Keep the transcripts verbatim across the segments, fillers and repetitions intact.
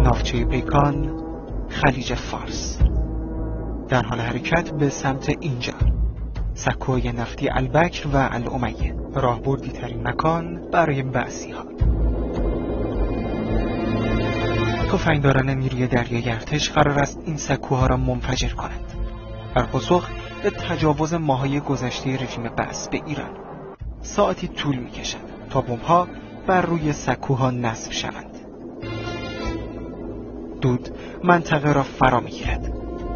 ناوچه پیکان، خلیج فارس. در حال حرکت به سمت اینجا، سکوی نفتی البکر و الامیه، راهبردی ترین مکان برای بعثی ها. تفنگداران نیروی دریایی ارتش قرار است این سکوها را منفجر کنند، در پاسخ به تجاوز ماهای گذشته رژیم بعث به ایران. ساعتی طول می کشد تا بمب‌ها بر روی سکوها نصب شوند. دود منطقه را فرا می گیرد.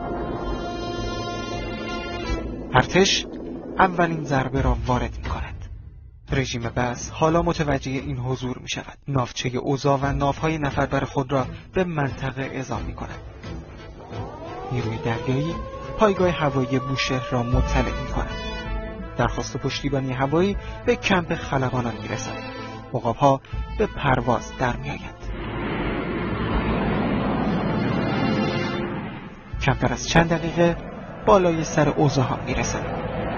ارتش اولین ضربه را وارد می کند. رژیم بعث حالا متوجه این حضور می شود. ناوچه اوزا و ناوهای نفربر خود را به منطقه اعزام می کند. نیروی دریایی پایگاه هوایی بوشهر را مطلع می کند. درخواست پشتیبانی هوایی به کمپ خلبانان می رسد. عقاب‌ها به پرواز در می آیند. کمتر از چند دقیقه بالای سر اوزاها می رسند.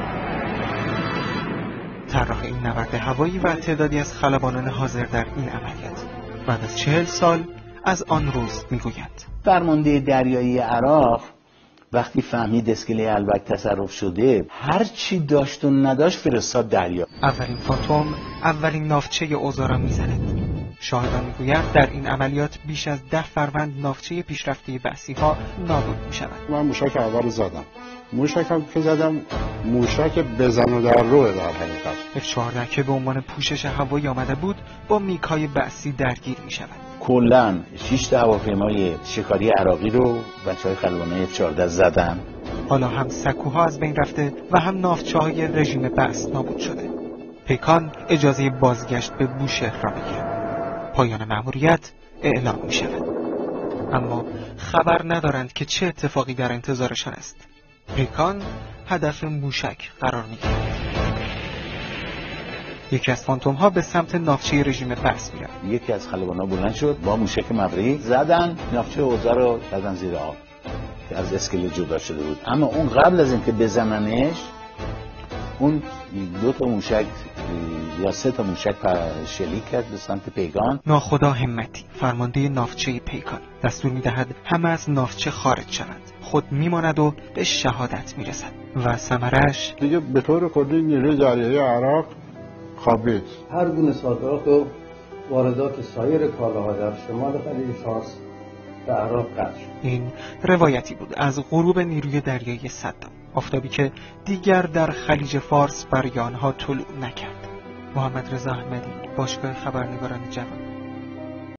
طراح این نبرد هوایی و تعدادی از خلبانان حاضر در این عملیات بعد از چهل سال از آن روز میگویند. فرمانده دریایی عراق وقتی فهمید اسکله البک تصرف شده، هر چی داشت و نداشت فرستاد دریا. اولین فانتوم اولین ناوچه اوزا را میزند. شاهدان میگویند در این عملیات بیش از ده فروند ناوچه پیشرفته بعثی ها نابود میشود. من موشک اول زدم. موشک هم که زدم موشک بزن و در روه در حقیقت. اف چهارده که به عنوان پوشش هوایی آمده بود با میگ‌های بعثی درگیر می شود. کلاً شش تا هواپیمای شکاری عراقی رو بچه‌های خلبانای اف چهارده زدن. حالا هم سکوها از بین رفته و هم ناوچه‌های رژیم بعث نابود شده. پیکان اجازه بازگشت به بوشهر را می‌گیرد. پایان مأموریت اعلام می شود. اما خبر ندارند که چه اتفاقی در انتظارشان است. پیکان هدف موشک قرار می‌گیرد. یکی از فانتوم ها به سمت ناوچه رژیم بعث می‌رود. یکی از خلبان‌ها بلند شد با موشک مبری زدن ناوچه اوزا رو دادن زیر آب که از اسکله جدا شده بود. اما اون قبل از اینکه بزننش اون دو تا موشک یا سه تا موشک شلیک کرد به سمت پیکان. ناخدا همتی فرمانده ناوچه پیکان دستور می‌دهد همه از ناوچه خارج شوند. خود میماند و به شهادت میرسد و ثمرش دیگه به طور کلی نیروی دریایی عراق خوابید. هر گونه صادرات و واردات سایر کالاها در شمال خلیج فارس به عراق قطع شد. این روایتی بود از غروب نیروی دریایی صدام، آفتابی که دیگر در خلیج فارس بر آنها طلوع نکرد. محمد رضا احمدی، باشگاه خبرنگاران جوان.